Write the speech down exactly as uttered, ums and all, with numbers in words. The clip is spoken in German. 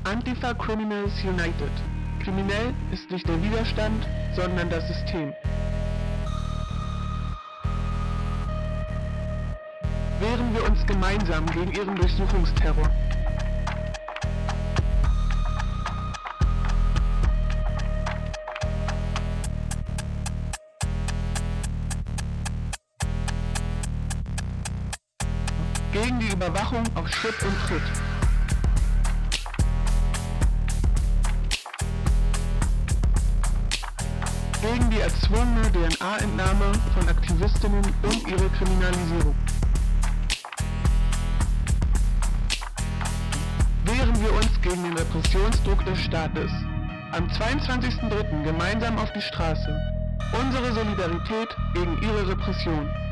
Antifa Criminals United. Kriminell ist nicht der Widerstand, sondern das System. Wehren wir uns gemeinsam gegen ihren Durchsuchungsterror. Gegen die Überwachung auf Schritt und Tritt. Gegen die erzwungene D N A-Entnahme von Aktivistinnen und ihre Kriminalisierung. Wehren wir uns gegen den Repressionsdruck des Staates. Am zweiundzwanzigsten dritten gemeinsam auf die Straße. Unsere Solidarität gegen ihre Repression.